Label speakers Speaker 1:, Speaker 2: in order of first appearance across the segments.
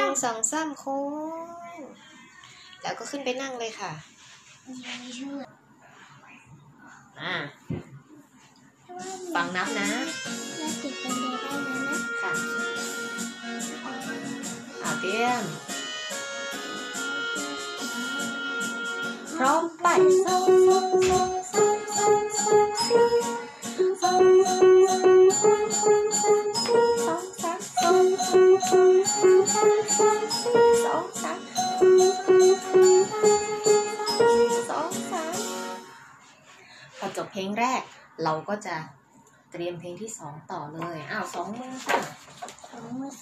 Speaker 1: สองสามโค้งแล้วก็ขึ้นไปนั่งเลยค่ะฟังนับนะ
Speaker 2: แล้วติดเป็นเดย์ได้แล้วนะ
Speaker 1: ค่ะเตรียมพร้อมไปสองสามพอจบเพลงแรกเราก็จะเตรียมเพลงที่สองต่อเลยสองมือค่ะ
Speaker 2: สองมือ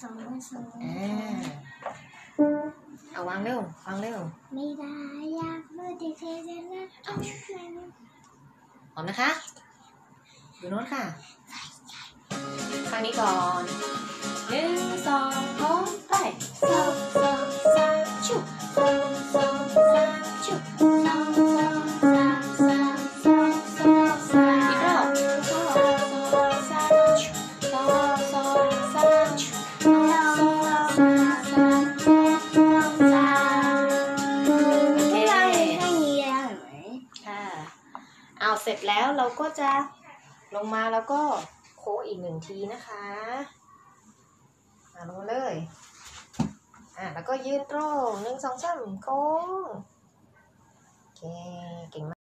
Speaker 1: เอาวางเร็ว
Speaker 2: ไม่ได้อยากมือเด็กๆเลยนะ
Speaker 1: พร้อมนะคะดูโน้ตค่ะข้างนี้ก่อน1 2พร้อมไป2 2 3ชุบ2 2 3ชุบ2 2 3 3 2 2 3อีกรอบ2 2 3ชุบ2 2 3ชุบ2 2 3 3 เสร็จแล้วเราก็จะลงมาแล้วก็โค้งอีก1 ทีนะคะลงเลยแล้วก็ยืนตรง1 2 3โค้งโอเคเก่งมาก